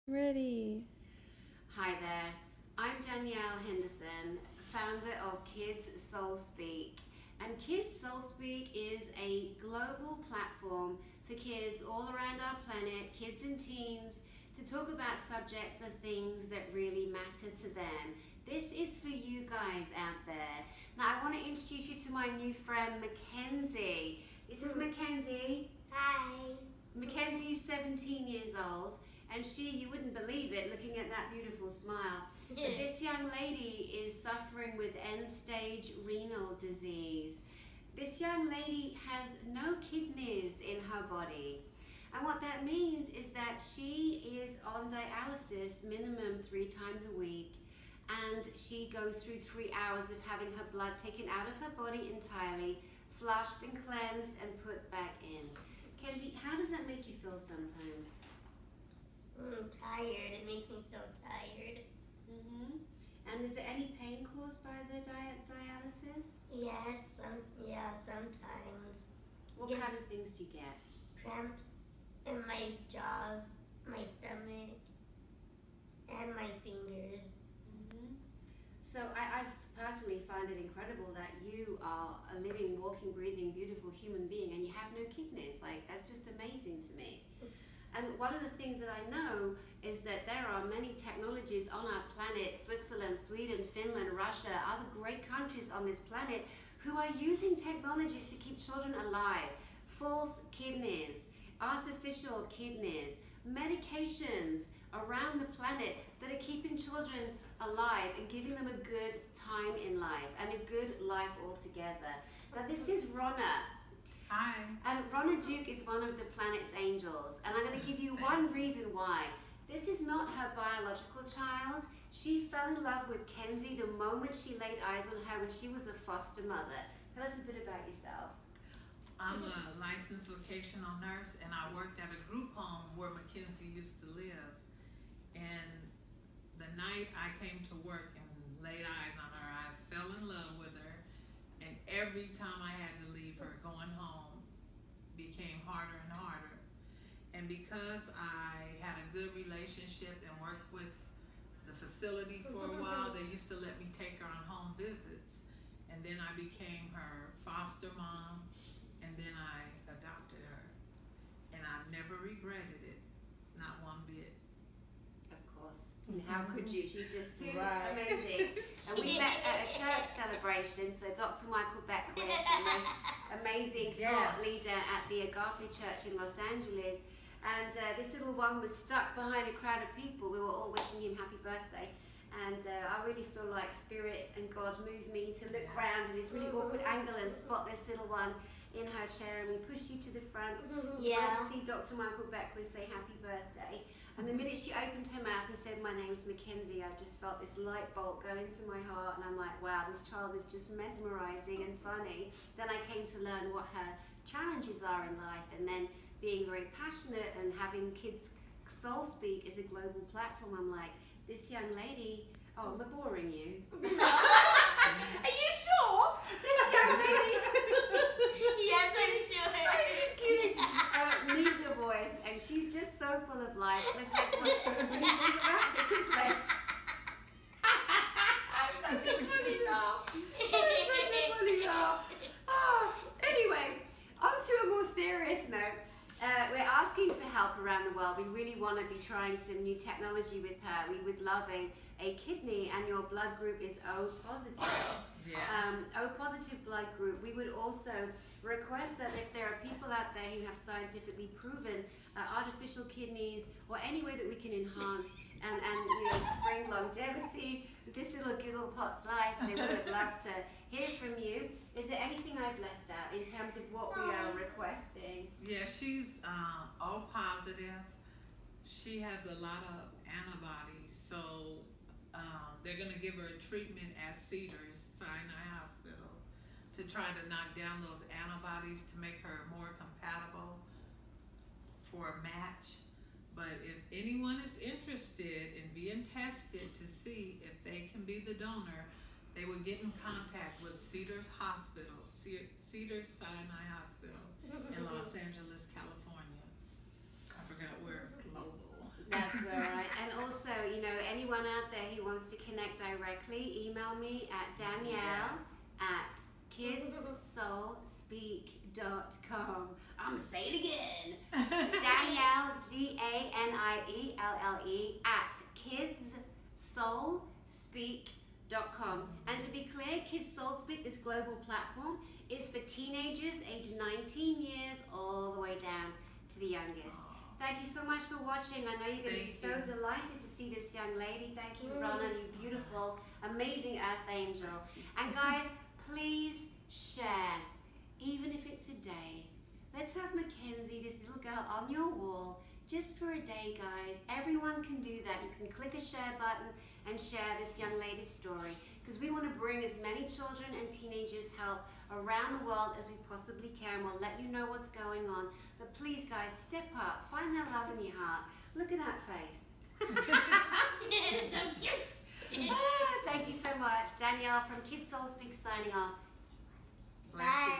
Ready. Hi there, I'm Danielle Henderson, founder of Kids Soul Speak. And Kids Soul Speak is a global platform for kids all around our planet, kids and teens, to talk about subjects and things that really matter to them. This is for you guys out there. Now I want to introduce you to my new friend Mackenzie. This is Mackenzie. Hi. Mackenzie's 17 years old, and you wouldn't believe it looking at that beautiful smile, but this young lady is suffering with end-stage renal disease. This young lady has no kidneys in her body, and what that means is that she is on dialysis minimum 3 times a week, and she goes through 3 hours of having her blood taken out of her body entirely, flushed and cleansed and put back in. Kenzie, how does that make you feel sometimes? I'm tired. It makes me feel tired. And is there any pain caused by the dialysis? Yes, sometimes. What kind of things do you get? Cramps in my jaws, my stomach, and my fingers. So I personally find it incredible that you are a living, walking, breathing, beautiful human being and you have no kidneys. Like, that's just amazing to me. And one of the things that I know is that there are many technologies on our planet, Switzerland, Sweden, Finland, Russia, other great countries on this planet who are using technologies to keep children alive. False kidneys, artificial kidneys, medications around the planet that are keeping children alive and giving them a good time in life and a good life altogether. Now this is Ronna. Hi. And Ronna Duke is one of the planet's angels, and I'm going to give you one reason why. This is not her biological child. She fell in love with Kenzie the moment she laid eyes on her when she was a foster mother. Tell us a bit about yourself. I'm a licensed vocational nurse, and I worked at a group home where Mackenzie used to live. And the night I came to work and laid eyes on her, I fell in love with her. And every time I had to leave her, going home became harder and harder. And because I had a good relationship and worked with the facility for a while, they used to let me take her on home visits. And then I became her foster mom, and then I adopted her. And I've never regretted it, not one bit. Of course. And how could you? She's just too Right. amazing. And we met at a church celebration for Dr. Michael Beckwith, the most amazing thought leader at the Agape Church in Los Angeles. And this little one was stuck behind a crowd of people. We were all wishing him happy birthday. And I really feel like Spirit and God moved me to look round in this really awkward angle and spot this little one in her chair, and we pushed you to the front. We wanted to see Dr. Michael Beckwith say happy birthday. And the minute she opened her mouth and said, "My name's Mackenzie," I just felt this light bolt go into my heart, and I'm like, wow, this child is just mesmerizing and funny. Then I came to learn what her challenges are in life, and then being very passionate and having Kids Soul Speak is a global platform. I'm like, this young lady, oh, am I boring you? Are you sure? This young lady. Yes, I'm sure. I'm just kidding. Needs a voice, and she's just so full of life. Looks like when you think about the kid play. Such a funny laugh. Such a funny laugh. Oh, anyway, on to a more serious note. We're asking for help around the world. We really want to be trying some new technology with her. We would love a kidney, and your blood group is O positive. Yes. O positive blood group. We would also request that if there are people out there who have scientifically proven artificial kidneys or any way that we can enhance and bring longevity to this little giggle pot's life, they would love to hear from you. Is there anything I've left out in terms of what we are requesting? Yeah, she's O positive. She has a lot of antibodies, so they're going to give her a treatment at Cedars Sinai Hospital to try to knock down those antibodies to make her more compatible for a match. But if anyone is interested in being tested to see if they can be the donor, they will get in contact with Cedars Hospital, Cedars Sinai Hospital in Los Angeles, California. I forgot where, global. That's all right. And anyone out there who wants to connect directly, email me at Danielle@kidssoulspeak.com. I'm gonna say it again. Danielle, DANIELLE @kidssoulspeak.com. And to be clear, Kids Soul Speak, this global platform, is for teenagers aged 19 years all the way down to the youngest. Thank you so much for watching. I know you're going to be so delighted to see this young lady. Thank you, Ronna, you beautiful, amazing Earth Angel. And guys, please share, even if it's a day. Let's have Mackenzie, this little girl, on your wall just for a day, guys. Everyone can do that. You can click a share button and share this young lady's story, because we want to bring as many children and teenagers help around the world as we possibly can. We'll let you know what's going on. But please, guys, step up. Find that love in your heart. Look at that face. It's so cute. Thank you so much. Danielle from Kids Soul Speak signing off. Bless you.